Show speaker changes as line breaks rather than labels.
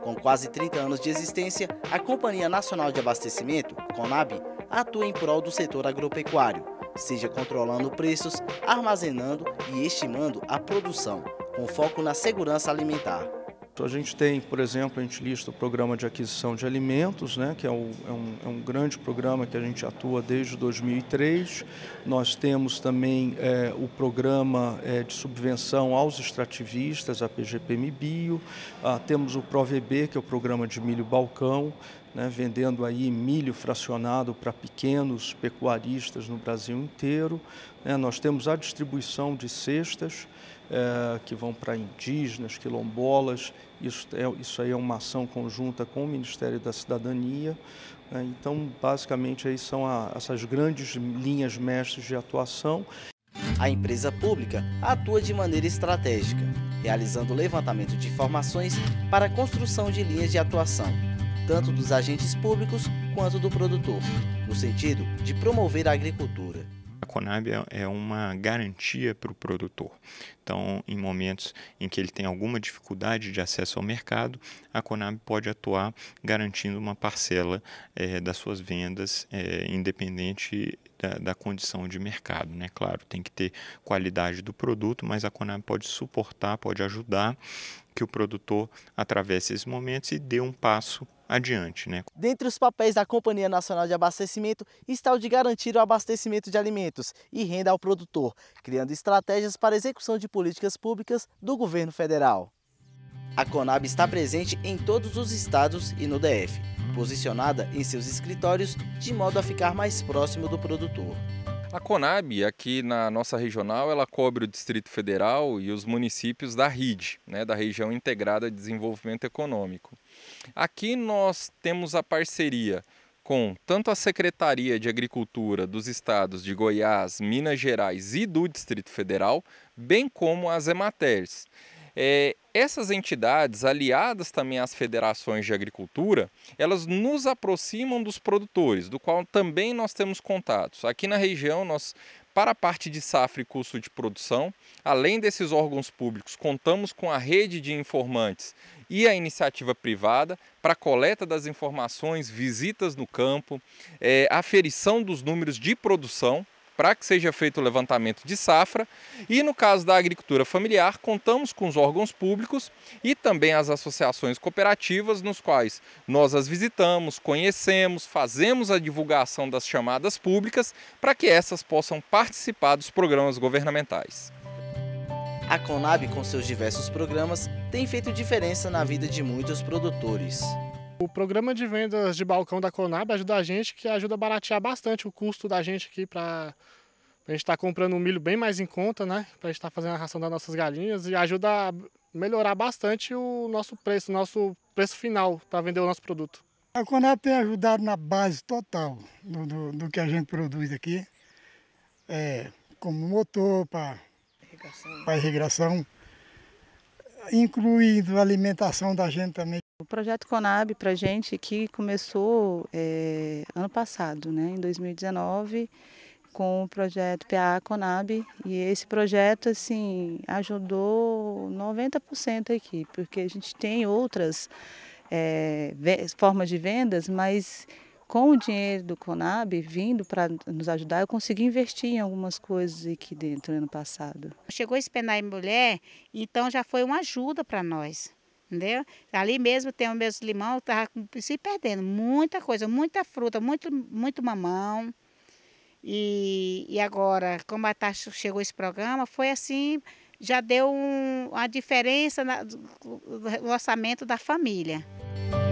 Com quase 30 anos de existência, a Companhia Nacional de Abastecimento, CONAB, atua em prol do setor agropecuário, seja controlando preços, armazenando e estimando a produção, com foco na segurança alimentar.
A gente tem, por exemplo, a gente lista o programa de aquisição de alimentos, né, que é um grande programa que a gente atua desde 2003. Nós temos também o programa de subvenção aos extrativistas, a PGPM Bio. Temos o ProVB, que é o programa de milho balcão, né, vendendo aí milho fracionado para pequenos pecuaristas no Brasil inteiro. Nós temos a distribuição de cestas, que vão para indígenas, quilombolas. Isso aí é uma ação conjunta com o Ministério da Cidadania. Então, basicamente, aí são essas grandes linhas mestres de atuação.
A empresa pública atua de maneira estratégica, realizando levantamento de informações para a construção de linhas de atuação, tanto dos agentes públicos quanto do produtor, no sentido de promover a agricultura.
A CONAB é uma garantia para o produtor. Então, em momentos em que ele tem alguma dificuldade de acesso ao mercado, a CONAB pode atuar garantindo uma parcela das suas vendas, independente da condição de mercado, né? Claro, tem que ter qualidade do produto, mas a CONAB pode suportar, pode ajudar que o produtor atravesse esses momentos e dê um passo adiante, né?
Dentre os papéis da Companhia Nacional de Abastecimento está o de garantir o abastecimento de alimentos e renda ao produtor, criando estratégias para a execução de políticas públicas do governo federal. A CONAB está presente em todos os estados e no DF, posicionada em seus escritórios de modo a ficar mais próximo do produtor.
A CONAB, aqui na nossa regional, ela cobre o Distrito Federal e os municípios da RID, né, da Região Integrada de Desenvolvimento Econômico. Aqui nós temos a parceria com tanto a Secretaria de Agricultura dos estados de Goiás, Minas Gerais e do Distrito Federal, bem como as EMATERs. Essas entidades, aliadas também às federações de agricultura, elas nos aproximam dos produtores, do qual também nós temos contatos. Aqui na região, para a parte de safra e custo de produção, além desses órgãos públicos, contamos com a rede de informantes e a iniciativa privada para a coleta das informações, visitas no campo, aferição dos números de produção, para que seja feito o levantamento de safra. E no caso da agricultura familiar, contamos com os órgãos públicos e também as associações cooperativas, nos quais nós as visitamos, conhecemos, fazemos a divulgação das chamadas públicas para que essas possam participar dos programas governamentais.
A CONAB, com seus diversos programas, tem feito diferença na vida de muitos produtores.
O programa de vendas de balcão da CONAB ajuda a gente, que ajuda a baratear bastante o custo da gente aqui para a gente estar comprando um milho bem mais em conta, né? Para a gente estar fazendo a ração das nossas galinhas, e ajuda a melhorar bastante o nosso preço final para vender o nosso produto.
A CONAB tem ajudado na base total do que a gente produz aqui, como motor para irrigação, incluindo a alimentação da gente também.
O projeto CONAB para a gente aqui começou ano passado, né, em 2019, com o projeto PA CONAB, e esse projeto assim, ajudou 90% aqui, porque a gente tem outras formas de vendas, mas com o dinheiro do CONAB vindo para nos ajudar, eu consegui investir em algumas coisas aqui dentro ano passado.
Chegou esse Penai Mulher, então já foi uma ajuda para nós. Entendeu? Ali mesmo tem o meus limão, estava se perdendo muita coisa, muita fruta, muito mamão. E agora, como chegou esse programa, foi assim, já deu uma diferença no orçamento da família.